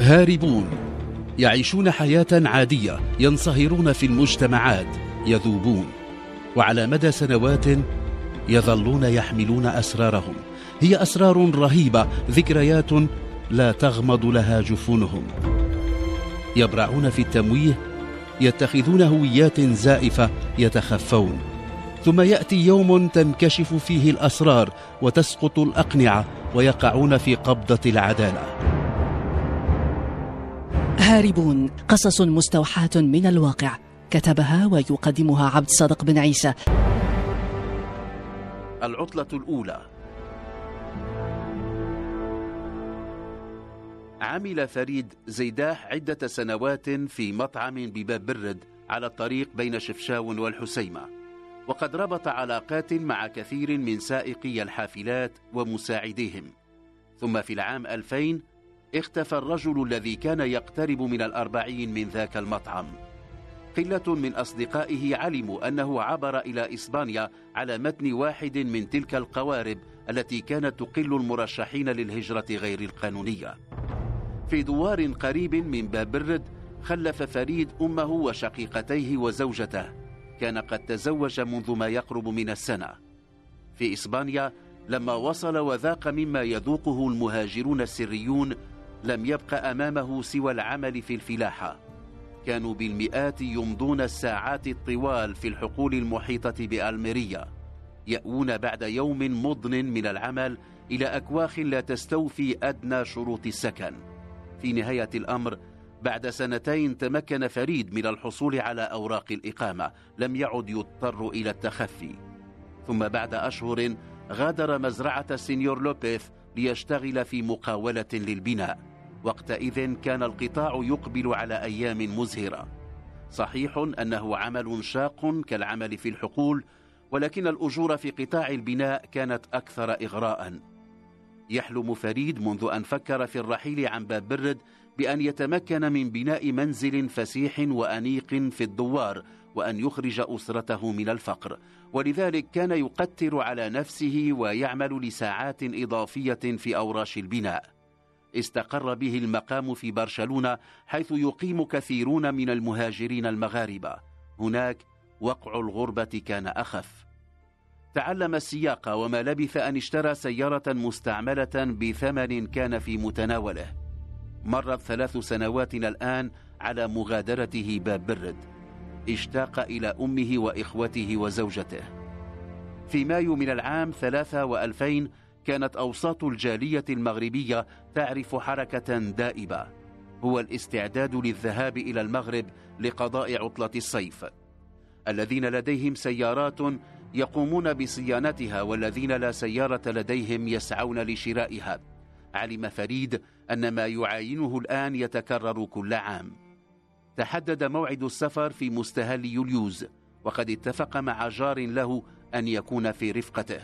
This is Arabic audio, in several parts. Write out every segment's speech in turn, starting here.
هاربون يعيشون حياة عادية، ينصهرون في المجتمعات، يذوبون، وعلى مدى سنوات يظلون يحملون أسرارهم. هي أسرار رهيبة، ذكريات لا تغمض لها جفونهم. يبرعون في التمويه، يتخذون هويات زائفة، يتخفون. ثم يأتي يوم تنكشف فيه الأسرار وتسقط الأقنعة ويقعون في قبضة العدالة. هاربون، قصص مستوحاة من الواقع، كتبها ويقدمها عبد الصادق بن عيسى. العطلة الأولى. عمل فريد زيداح عدة سنوات في مطعم بباب برد على الطريق بين شفشاون والحسيمة، وقد ربط علاقات مع كثير من سائقي الحافلات ومساعديهم. ثم في العام 2000 اختفى الرجل الذي كان يقترب من 40 من ذاك المطعم. قلة من أصدقائه علموا أنه عبر إلى إسبانيا على متن واحد من تلك القوارب التي كانت تقل المرشحين للهجرة غير القانونية. في دوار قريب من باب برد خلف فريد أمه وشقيقتيه وزوجته، كان قد تزوج منذ ما يقرب من السنة. في إسبانيا لما وصل وذاق مما يذوقه المهاجرون السريون، لم يبق أمامه سوى العمل في الفلاحة. كانوا بالمئات يمضون الساعات الطوال في الحقول المحيطة بألميريا، يأوون بعد يوم مضن من العمل إلى أكواخ لا تستوفي أدنى شروط السكن. في نهاية الأمر بعد سنتين تمكن فريد من الحصول على أوراق الإقامة، لم يعد يضطر إلى التخفي. ثم بعد أشهر غادر مزرعة سينيور لوبيث ليشتغل في مقاولة للبناء. وقتئذ كان القطاع يقبل على أيام مزهرة. صحيح أنه عمل شاق كالعمل في الحقول، ولكن الأجور في قطاع البناء كانت أكثر إغراءً. يحلم فريد منذ أن فكر في الرحيل عن باب برد بأن يتمكن من بناء منزل فسيح وأنيق في الدوار، وأن يخرج أسرته من الفقر، ولذلك كان يقتر على نفسه ويعمل لساعات إضافية في أوراش البناء. استقر به المقام في برشلونة، حيث يقيم كثيرون من المهاجرين المغاربة. هناك وقع الغربة كان أخف. تعلم السياقة، وما لبث أن اشترى سيارة مستعملة بثمن كان في متناوله. مرت 3 سنوات الآن على مغادرته باب برد. اشتاق إلى أمه وإخوته وزوجته. في مايو من العام 2003 كانت أوساط الجالية المغربية تعرف حركة دائبة، هو الاستعداد للذهاب إلى المغرب لقضاء عطلة الصيف. الذين لديهم سيارات يقومون بصيانتها، والذين لا سيارة لديهم يسعون لشرائها. علم فريد أن ما يعاينه الآن يتكرر كل عام. تحدد موعد السفر في مستهل يوليوز، وقد اتفق مع جار له أن يكون في رفقته.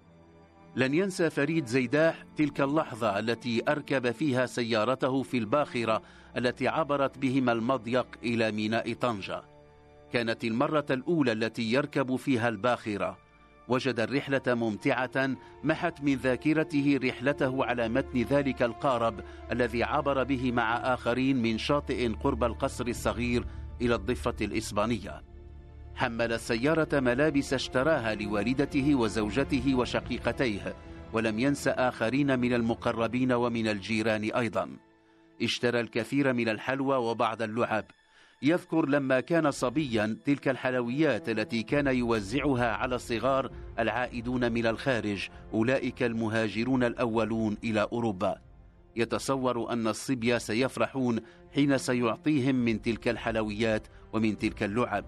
لن ينسى فريد زيداح تلك اللحظة التي أركب فيها سيارته في الباخرة التي عبرت بهما المضيق إلى ميناء طنجة. كانت المرة الأولى التي يركب فيها الباخرة. وجد الرحلة ممتعة، محت من ذاكرته رحلته على متن ذلك القارب الذي عبر به مع آخرين من شاطئ قرب القصر الصغير إلى الضفة الإسبانية. حمل السيارة ملابس اشتراها لوالدته وزوجته وشقيقتيه، ولم ينس آخرين من المقربين ومن الجيران أيضا. اشترى الكثير من الحلوى وبعض اللعب. يذكر لما كان صبيا تلك الحلويات التي كان يوزعها على الصغار العائدون من الخارج، أولئك المهاجرون الأولون إلى أوروبا. يتصور أن الصبية سيفرحون حين سيعطيهم من تلك الحلويات ومن تلك اللعب.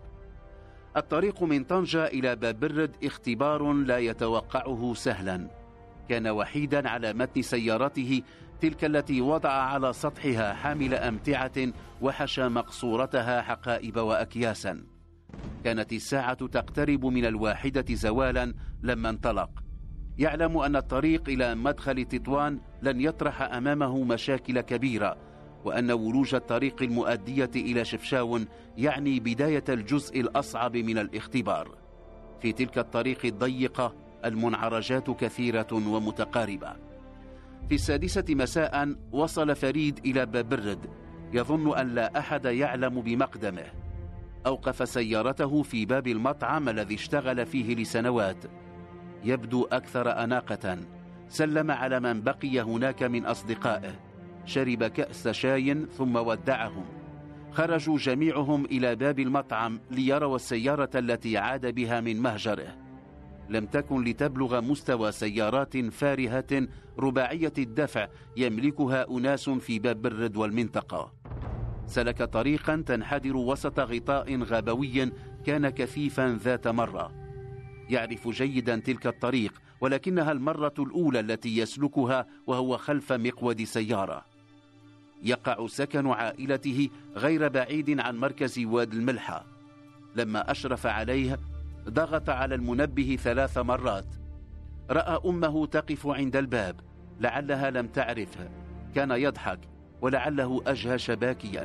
الطريق من طنجة إلى باب برد اختبار لا يتوقعه سهلا. كان وحيدا على متن سيارته، تلك التي وضع على سطحها حامل أمتعة وحشى مقصورتها حقائب وأكياسا. كانت الساعة تقترب من 1 زوالا لما انطلق. يعلم أن الطريق إلى مدخل تطوان لن يطرح أمامه مشاكل كبيرة، وأن ولوج الطريق المؤدية إلى شفشاون يعني بداية الجزء الأصعب من الاختبار. في تلك الطريق الضيقة المنعرجات كثيرة ومتقاربة. في 6 مساء وصل فريد إلى باب برد يظن أن لا أحد يعلم بمقدمه. أوقف سيارته في باب المطعم الذي اشتغل فيه لسنوات، يبدو أكثر أناقة. سلم على من بقي هناك من أصدقائه، شرب كأس شاي ثم ودعهم. خرجوا جميعهم إلى باب المطعم ليروا السيارة التي عاد بها من مهجره. لم تكن لتبلغ مستوى سيارات فارهة رباعية الدفع يملكها أناس في باب برد والمنطقة. سلك طريقا تنحدر وسط غطاء غابوي كان كثيفا ذات مرة. يعرف جيدا تلك الطريق، ولكنها المرة الأولى التي يسلكها وهو خلف مقود سيارة. يقع سكن عائلته غير بعيد عن مركز وادي الملحة. لما أشرف عليه ضغط على المنبه 3 مرات. رأى أمه تقف عند الباب، لعلها لم تعرفه. كان يضحك ولعله أجهش باكيا.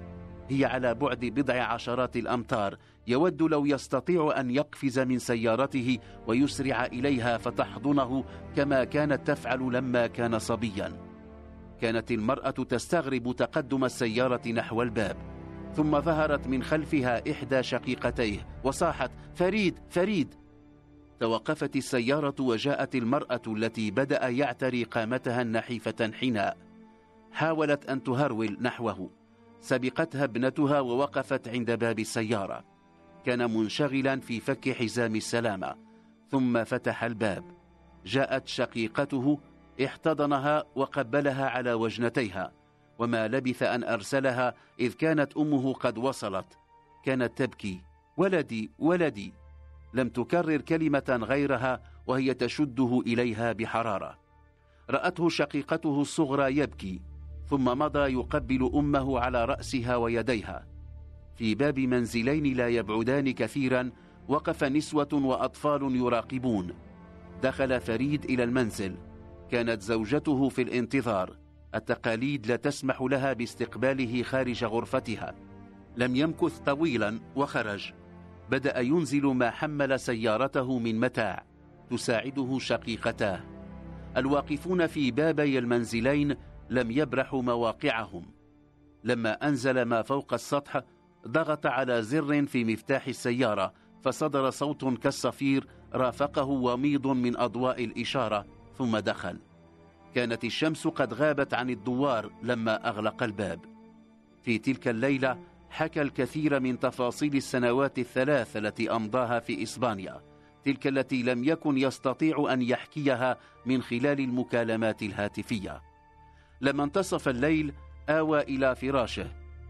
هي على بعد بضع عشرات الأمتار. يود لو يستطيع أن يقفز من سيارته ويسرع إليها فتحضنه كما كانت تفعل لما كان صبيا. كانت المرأة تستغرب تقدم السيارة نحو الباب، ثم ظهرت من خلفها إحدى شقيقتيه وصاحت: فريد فريد. توقفت السيارة وجاءت المرأة التي بدأ يعتري قامتها النحيفة انحناء. حاولت أن تهرول نحوه، سبقتها ابنتها ووقفت عند باب السيارة. كان منشغلا في فك حزام السلامة، ثم فتح الباب. جاءت شقيقته، احتضنها وقبلها على وجنتيها، وما لبث أن أرسلها إذ كانت أمه قد وصلت. كانت تبكي: ولدي ولدي. لم تكرر كلمة غيرها وهي تشده إليها بحرارة. رأته شقيقته الصغرى يبكي، ثم مضى يقبل أمه على رأسها ويديها. في باب منزلين لا يبعدان كثيرا وقف نسوة وأطفال يراقبون. دخل فريد إلى المنزل. كانت زوجته في الانتظار. التقاليد لا تسمح لها باستقباله خارج غرفتها. لم يمكث طويلا وخرج. بدأ ينزل ما حمل سيارته من متاع. تساعده شقيقتاه. الواقفون في بابي المنزلين لم يبرحوا مواقعهم. لما أنزل ما فوق السطح ضغط على زر في مفتاح السيارة، فصدر صوت كالصفير رافقه وميض من أضواء الإشارة، ثم دخل. كانت الشمس قد غابت عن الدوار لما أغلق الباب. في تلك الليلة حكى الكثير من تفاصيل السنوات الثلاث التي أمضاها في إسبانيا، تلك التي لم يكن يستطيع أن يحكيها من خلال المكالمات الهاتفية. لما انتصف الليل آوى إلى فراشه.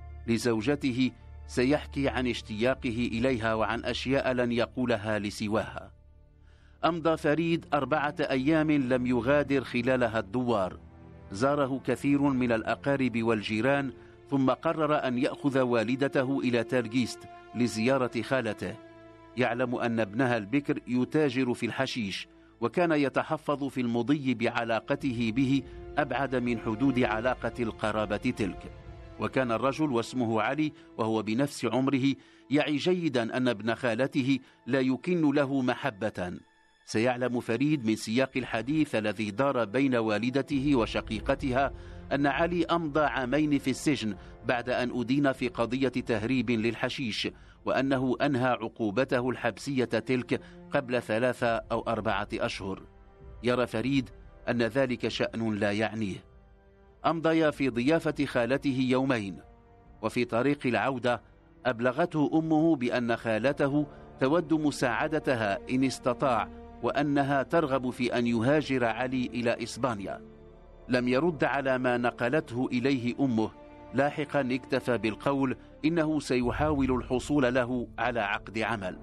لزوجته سيحكي عن اشتياقه إليها وعن أشياء لن يقولها لسواها. أمضى فريد 4 أيام لم يغادر خلالها الدوار. زاره كثير من الأقارب والجيران، ثم قرر أن يأخذ والدته إلى تالغيست لزيارة خالته. يعلم أن ابنها البكر يتاجر في الحشيش، وكان يتحفظ في المضي بعلاقته به أبعد من حدود علاقة القرابة تلك. وكان الرجل واسمه علي وهو بنفس عمره يعي جيدا أن ابن خالته لا يكن له محبة. سيعلم فريد من سياق الحديث الذي دار بين والدته وشقيقتها أن علي أمضى 2 عام في السجن بعد أن أدين في قضية تهريب للحشيش، وأنه أنهى عقوبته الحبسية تلك قبل 3 أو 4 أشهر. يرى فريد أن ذلك شأن لا يعنيه. أمضيا في ضيافة خالته 2 يوم، وفي طريق العودة أبلغته أمه بأن خالته تود مساعدتها إن استطاع، وأنها ترغب في أن يهاجر علي إلى إسبانيا. لم يرد على ما نقلته إليه أمه. لاحقا اكتفى بالقول إنه سيحاول الحصول له على عقد عمل.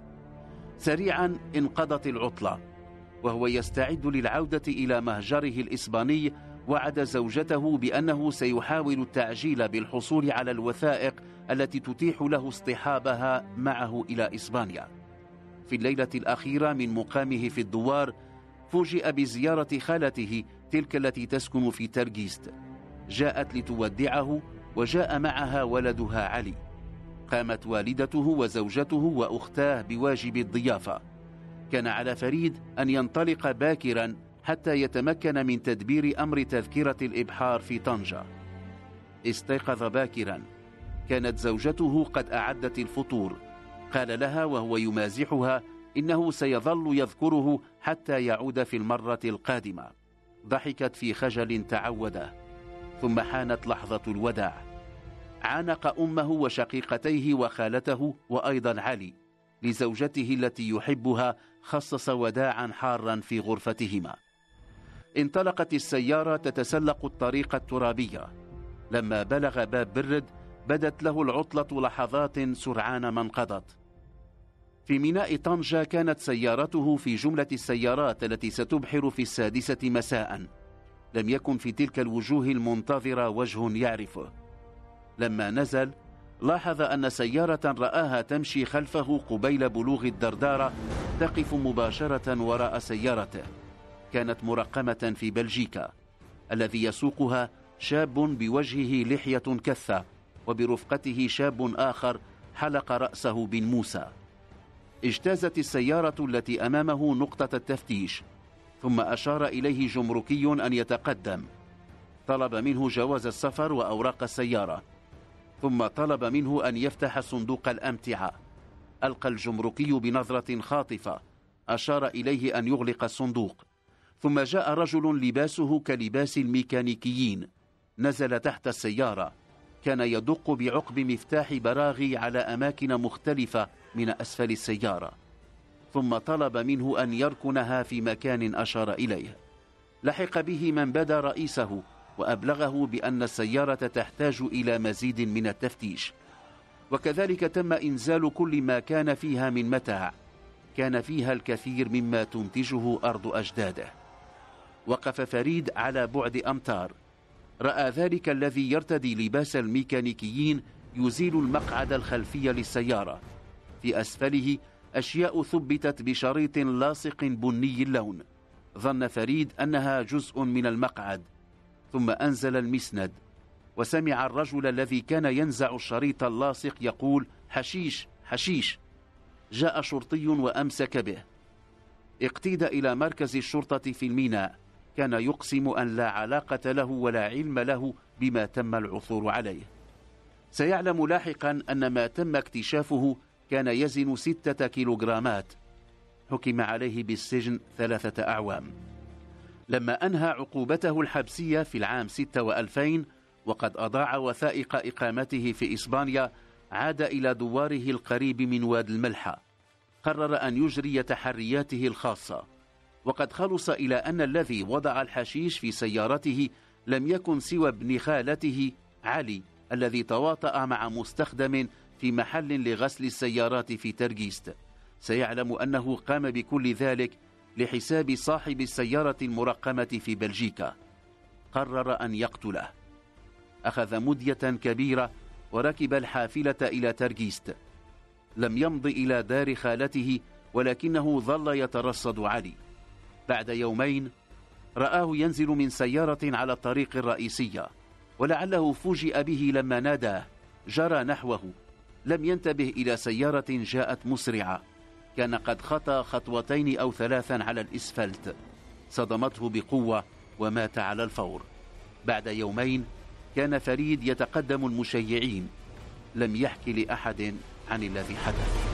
سريعا انقضت العطلة، وهو يستعد للعودة إلى مهجره الإسباني. وعد زوجته بأنه سيحاول التعجيل بالحصول على الوثائق التي تتيح له اصطحابها معه إلى إسبانيا. في الليلة الأخيرة من مقامه في الدوار فوجئ بزيارة خالته تلك التي تسكن في تالغيست. جاءت لتودعه، وجاء معها ولدها علي. قامت والدته وزوجته وأختاه بواجب الضيافة. كان على فريد أن ينطلق باكرا حتى يتمكن من تدبير أمر تذكرة الإبحار في طنجة. استيقظ باكرا، كانت زوجته قد أعدت الفطور. قال لها وهو يمازحها إنه سيظل يذكره حتى يعود في المرة القادمة. ضحكت في خجل تعوده. ثم حانت لحظة الوداع. عانق أمه وشقيقتيه وخالته وأيضا علي. لزوجته التي يحبها خصص وداعا حارا في غرفتهما. انطلقت السيارة تتسلق الطريق الترابية. لما بلغ باب برد بدت له العطلة لحظات سرعان ما انقضت. في ميناء طنجة كانت سيارته في جملة السيارات التي ستبحر في 6 مساء. لم يكن في تلك الوجوه المنتظرة وجه يعرفه. لما نزل لاحظ أن سيارة رآها تمشي خلفه قبيل بلوغ الدردارة تقف مباشرة وراء سيارته. كانت مرقمة في بلجيكا. الذي يسوقها شاب بوجهه لحية كثة، وبرفقته شاب آخر حلق رأسه بالموسى. اجتازت السيارة التي أمامه نقطة التفتيش، ثم أشار إليه جمركي أن يتقدم. طلب منه جواز السفر وأوراق السيارة، ثم طلب منه أن يفتح صندوق الأمتعة. ألقى الجمركي بنظرة خاطفة، أشار إليه أن يغلق الصندوق. ثم جاء رجل لباسه كلباس الميكانيكيين، نزل تحت السيارة. كان يدق بعقب مفتاح براغي على أماكن مختلفة من أسفل السيارة، ثم طلب منه أن يركنها في مكان أشار إليه. لحق به من بدا رئيسه وأبلغه بأن السيارة تحتاج إلى مزيد من التفتيش، وكذلك تم إنزال كل ما كان فيها من متاع. كان فيها الكثير مما تنتجه أرض أجداده. وقف فريد على بعد أمتار. رأى ذلك الذي يرتدي لباس الميكانيكيين يزيل المقعد الخلفي للسيارة. في أسفله أشياء ثبتت بشريط لاصق بني اللون. ظن فريد أنها جزء من المقعد، ثم أنزل المسند وسمع الرجل الذي كان ينزع الشريط اللاصق يقول: حشيش حشيش. جاء شرطي وأمسك به. اقتيد إلى مركز الشرطة في الميناء. كان يقسم أن لا علاقة له ولا علم له بما تم العثور عليه. سيعلم لاحقا أن ما تم اكتشافه كان يزن 6 كيلوغرامات. حكم عليه بالسجن 3 أعوام. لما أنهى عقوبته الحبسية في العام 2006 وقد أضاع وثائق إقامته في إسبانيا، عاد إلى دواره القريب من وادي الملحة. قرر أن يجري تحرياته الخاصة، وقد خلص إلى أن الذي وضع الحشيش في سيارته لم يكن سوى ابن خالته علي، الذي تواطأ مع مستخدم في محل لغسل السيارات في ترجيست. سيعلم أنه قام بكل ذلك لحساب صاحب السيارة المرقمة في بلجيكا. قرر أن يقتله. أخذ مدية كبيرة وركب الحافلة إلى ترجيست. لم يمض إلى دار خالته، ولكنه ظل يترصد علي. بعد يومين رآه ينزل من سيارة على الطريق الرئيسية، ولعله فوجئ به لما ناداه. جرى نحوه. لم ينتبه إلى سيارة جاءت مسرعة. كان قد خطى 2 أو 3 على الإسفلت. صدمته بقوة ومات على الفور. بعد يومين كان فريد يتقدم المشيعين. لم يحكي لأحد عن الذي حدث.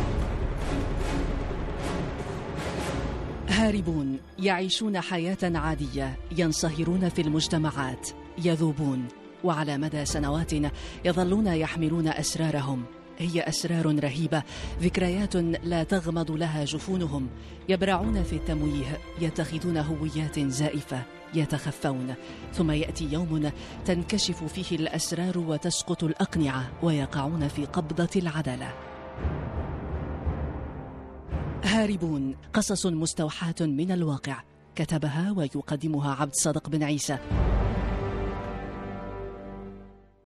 هاربون يعيشون حياة عادية، ينصهرون في المجتمعات، يذوبون، وعلى مدى سنوات يظلون يحملون أسرارهم. هي أسرار رهيبة، ذكريات لا تغمض لها جفونهم. يبرعون في التمويه، يتخذون هويات زائفة، يتخفون. ثم يأتي يوم تنكشف فيه الأسرار وتسقط الأقنعة، ويقعون في قبضة العدالة. هاربون، قصص مستوحاة من الواقع، كتبها ويقدمها عبد صادق بن عيسى.